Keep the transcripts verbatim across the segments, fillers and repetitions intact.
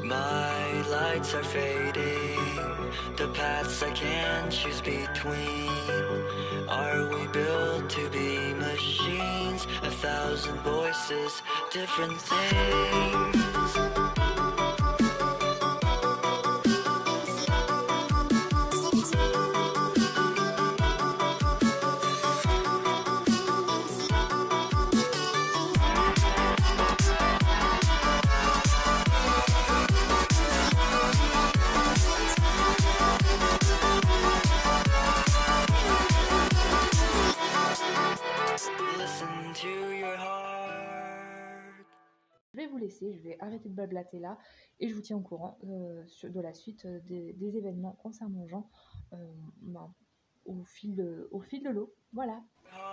My lights are fading, the paths I can't choose between. Are we built to be machines? A thousand voices, different things. Listen to your heart. Je vais vous laisser, je vais arrêter de blablater là et je vous tiens au courant euh, sur- de la suite euh, des, des événements concernant Jean euh, ben, au fil de, au fil de l'eau. Voilà.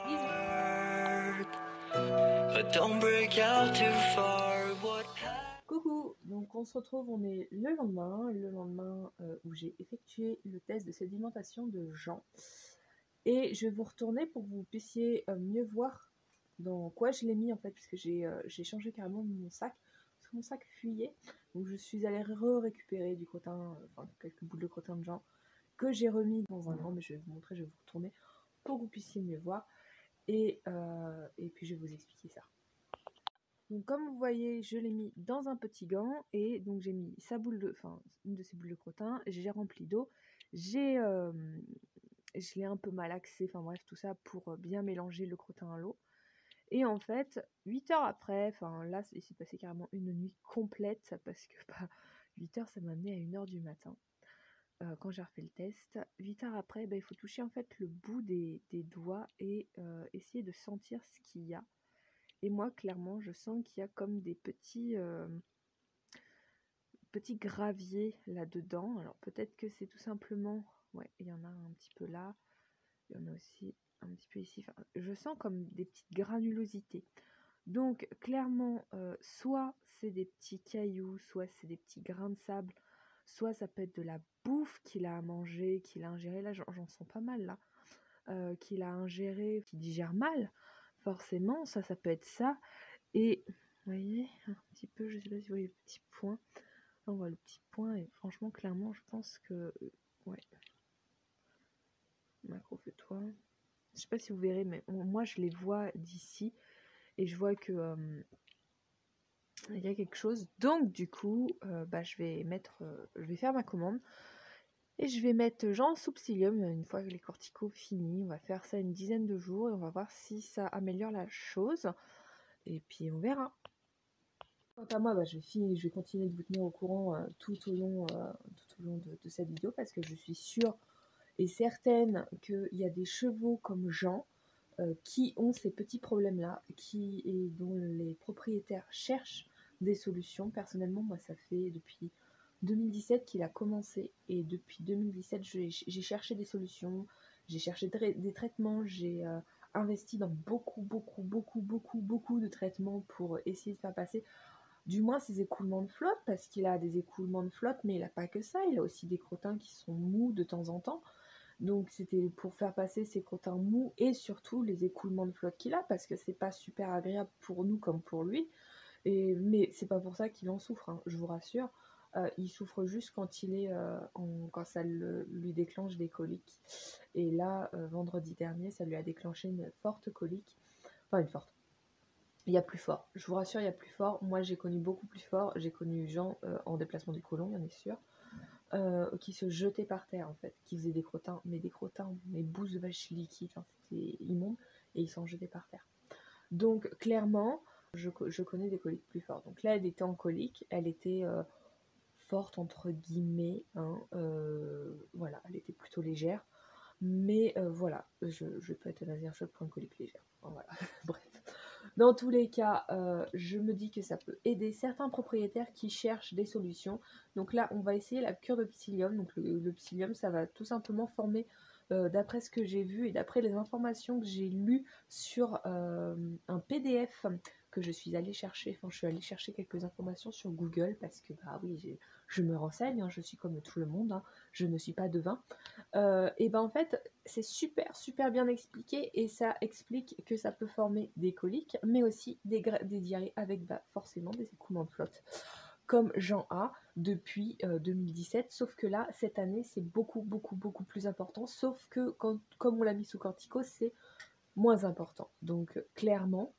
Bisous. But don't break out too far. What Coucou, donc on se retrouve, on est le lendemain, le lendemain euh, où j'ai effectué le test de sédimentation de Jean. Et je vais vous retourner pour que vous puissiez euh, mieux voir dans quoi je l'ai mis en fait, puisque j'ai euh, j'ai changé carrément mon sac, parce que mon sac fuyait. Donc je suis allée re-récupérer du crottin, euh, enfin quelques bouts de crottin de Jean, que j'ai remis dans un grand, mais je vais vous montrer, je vais vous retourner pour que vous puissiez mieux voir. Et, euh, et puis je vais vous expliquer ça. Donc comme vous voyez, je l'ai mis dans un petit gant et donc j'ai mis sa boule de, enfin une de ces boules de crottin, j'ai rempli d'eau, j'ai, euh, je l'ai un peu malaxé, enfin bref tout ça pour bien mélanger le crottin à l'eau. Et en fait, huit heures après, enfin là il s'est passé carrément une nuit complète parce que bah, huit heures ça m'a amené à une heure du matin euh, quand j'ai refait le test. huit heures après, bah, il faut toucher en fait le bout des, des doigts et euh, essayer de sentir ce qu'il y a. Et moi, clairement, je sens qu'il y a comme des petits, euh, petits graviers là-dedans. Alors peut-être que c'est tout simplement... Ouais, il y en a un petit peu là. Il y en a aussi un petit peu ici. Enfin, je sens comme des petites granulosités. Donc clairement, euh, soit c'est des petits cailloux, soit c'est des petits grains de sable, soit ça peut être de la bouffe qu'il a à manger, qu'il a ingéré. Là, j'en sens pas mal là. Euh, qu'il a ingéré, qu'il digère mal. Forcément, ça, ça peut être ça. Et vous voyez, un petit peu, je sais pas si vous voyez le petit point. Là, on voit le petit point et franchement, clairement, je pense que... Ouais. Macro, fais-toi. Je sais pas si vous verrez, mais moi, je les vois d'ici. Et je vois que... Euh, il y a quelque chose. Donc, du coup, euh, bah, je vais mettre... Euh, je vais faire ma commande. Et je vais mettre Jean sous psyllium une fois que les corticos finis. On va faire ça une dizaine de jours et on va voir si ça améliore la chose. Et puis, on verra. Quant à moi, bah, je, vais finir, je vais continuer de vous tenir au courant euh, tout au long, euh, tout au long de, de cette vidéo parce que je suis sûre et certaine qu'il y a des chevaux comme Jean euh, qui ont ces petits problèmes-là qui, et dont les propriétaires cherchent des solutions. Personnellement, moi, ça fait depuis deux mille dix-sept qu'il a commencé et depuis deux mille dix-sept, j'ai cherché des solutions, j'ai cherché des traitements, j'ai euh, investi dans beaucoup, beaucoup, beaucoup, beaucoup, beaucoup de traitements pour essayer de faire passer du moins ses écoulements de flotte, parce qu'il a des écoulements de flotte, mais il n'a pas que ça, il a aussi des crottins qui sont mous de temps en temps. Donc c'était pour faire passer ces crottins mous et surtout les écoulements de flotte qu'il a, parce que c'est pas super agréable pour nous comme pour lui. Et, mais c'est pas pour ça qu'il en souffre, hein, je vous rassure. Euh, il souffre juste quand il est euh, en, quand ça le, lui déclenche des coliques. Et là, euh, vendredi dernier, ça lui a déclenché une forte colique. Enfin une forte. Il y a plus fort, je vous rassure, il y a plus fort. Moi, j'ai connu beaucoup plus fort. J'ai connu Jean euh, en déplacement du côlon, bien sûr, euh, qui se jetait par terre, en fait, qui faisait des crottins, mais des crottins, mais bouses de vache liquides, enfin, c'était immonde, et ils s'en jetaient par terre. Donc, clairement, je, je connais des coliques plus fortes. Donc là, elle était en colique, elle était euh, forte, entre guillemets, hein, euh, voilà, elle était plutôt légère. Mais euh, voilà, je, je peux être laser shot pour une colique légère. Voilà, bref. Dans tous les cas, euh, je me dis que ça peut aider certains propriétaires qui cherchent des solutions. Donc là, on va essayer la cure de psyllium. Donc le, le psyllium, ça va tout simplement former, euh, d'après ce que j'ai vu et d'après les informations que j'ai lues sur euh, un P D F que je suis allée chercher. Enfin, je suis allée chercher quelques informations sur Google parce que, bah oui, je me renseigne, hein, je suis comme tout le monde, hein, je ne suis pas devin. Euh, et ben en fait, c'est super, super bien expliqué et ça explique que ça peut former des coliques, mais aussi des, des diarrhées avec bah, forcément des écoulements de flotte. comme j'en a depuis euh, deux mille dix-sept, sauf que là, cette année, c'est beaucoup, beaucoup, beaucoup plus important, sauf que quand, comme on l'a mis sous cortico, c'est moins important. Donc clairement,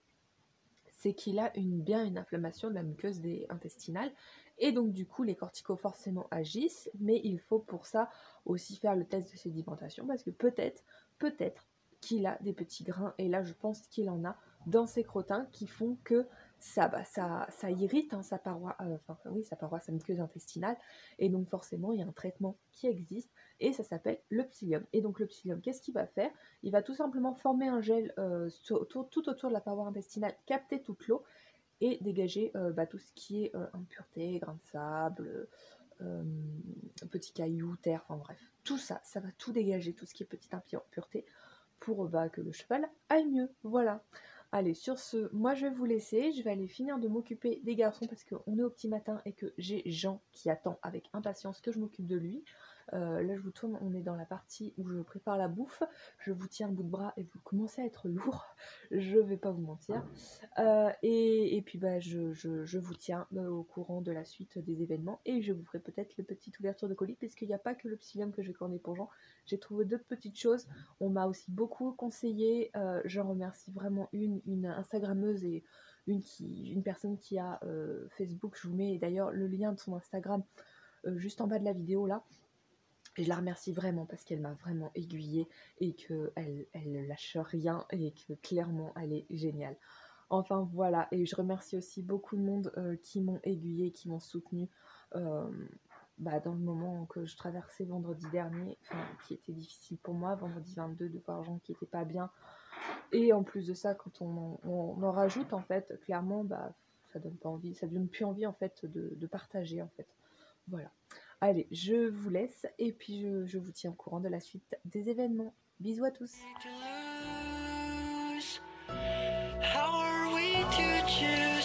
c'est qu'il a une, bien une inflammation de la muqueuse des, intestinale, et donc du coup les corticos forcément agissent, mais il faut pour ça aussi faire le test de sédimentation, parce que peut-être, peut-être qu'il a des petits grains, et là je pense qu'il en a dans ses crottins qui font que ça, bah, ça, ça irrite hein, sa paroi, euh, enfin oui sa paroi, sa muqueuse intestinale, et donc forcément il y a un traitement qui existe, et ça s'appelle le psyllium. Et donc le psyllium, qu'est-ce qu'il va faire? Il va tout simplement former un gel euh, tout, tout autour de la paroi intestinale, capter toute l'eau et dégager euh, bah, tout ce qui est euh, impureté, grains de sable, euh, petits cailloux, terre, enfin bref, tout ça, ça va tout dégager, tout ce qui est petite impureté, pour bah, que le cheval aille mieux, voilà. Allez, sur ce, moi je vais vous laisser, je vais aller finir de m'occuper des garçons parce qu'on est au petit matin et que j'ai Jean qui attend avec impatience que je m'occupe de lui. Euh, là je vous tourne, on est dans la partie où je prépare la bouffe, je vous tiens un bout de bras et vous commencez à être lourd, je vais pas vous mentir. Euh, et, et puis bah je, je, je vous tiens euh, au courant de la suite des événements, et je vous ferai peut-être le petite ouverture de colis, puisqu'il n'y a pas que le psyllium que je vais corner pour Jean, j'ai trouvé d'autres petites choses, on m'a aussi beaucoup conseillé, euh, j'en remercie vraiment une, une Instagrammeuse et une, qui, une personne qui a euh, Facebook, je vous mets d'ailleurs le lien de son Instagram euh, juste en bas de la vidéo là. Et je la remercie vraiment parce qu'elle m'a vraiment aiguillée et qu'elle elle ne lâche rien et que clairement elle est géniale. Enfin voilà, et je remercie aussi beaucoup de monde euh, qui m'ont aiguillée, qui m'ont soutenue euh, bah, dans le moment que je traversais vendredi dernier, enfin, qui était difficile pour moi, vendredi vingt-deux, de voir gens qui n'étaient pas bien. Et en plus de ça, quand on, on, on en rajoute, en fait, clairement, bah, ça donne pas envie, ça donne plus envie en fait de, de partager en fait. Voilà. Allez, je vous laisse et puis je, je vous tiens au courant de la suite des événements. Bisous à tous. How are we to choose?